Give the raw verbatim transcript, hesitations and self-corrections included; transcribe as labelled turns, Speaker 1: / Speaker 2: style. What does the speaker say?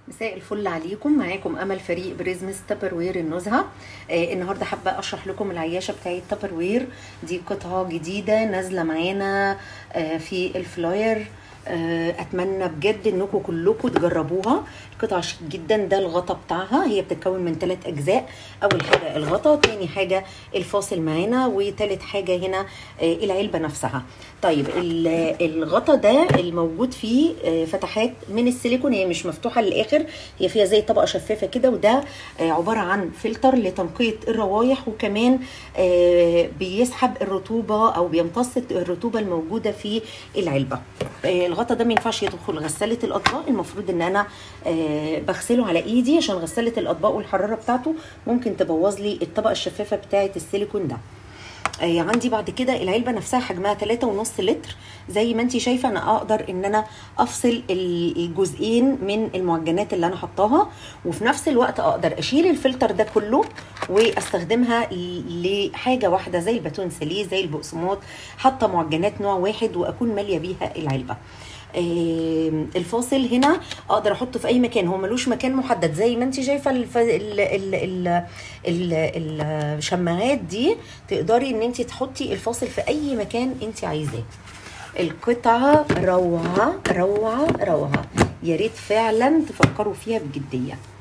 Speaker 1: مساء الفل عليكم. معاكم امل فريق بريزمس تابر وير النزهه. آه النهارده حابه اشرح لكم العياشه بتاعه تابر وير. دي قطعه جديده نازله معانا آه في الفلاير. آه اتمنى بجد انكم كلكم تجربوها. قطعه شيك جدا. ده الغطا بتاعها، هي بتتكون من ثلاث اجزاء. اول حاجه الغطا، تاني حاجه الفاصل معانا، وتالت حاجه هنا آه العلبه نفسها. طيب الغطا ده الموجود فيه آه فتحات من السيليكون، هي مش مفتوحه للاخر، هي فيها زي طبقه شفافه كده، وده آه عباره عن فلتر لتنقيه الروايح، وكمان آه بيسحب الرطوبه او بيمتص الرطوبه الموجوده في العلبه. آه الغطا ده ما ينفعش يدخل غساله الاطباق. المفروض ان انا آه بغسله على ايدي، عشان غساله الاطباق والحراره بتاعته ممكن تبوظ لي الطبقه الشفافه بتاعه السيليكون ده. آه عندي بعد كده العلبه نفسها حجمها ثلاثة ونص لتر. زي ما انت شايفه انا اقدر ان انا افصل الجزئين من المعجنات اللي انا حطاها، وفي نفس الوقت اقدر اشيل الفلتر ده كله واستخدمها لحاجه واحده زي الباتون ساليه، زي البقسماط، حاطه معجنات نوع واحد واكون ماليه بيها العلبه. الفاصل هنا اقدر احطه في اي مكان، هو ملوش مكان محدد. زي ما انت شايفه الف... ال... ال... ال... ال... الشماعات دي تقدري ان انت تحطي الفاصل في اي مكان انت عايزاه. القطعه روعه روعه روعه، يا ريت فعلا تفكروا فيها بجديه.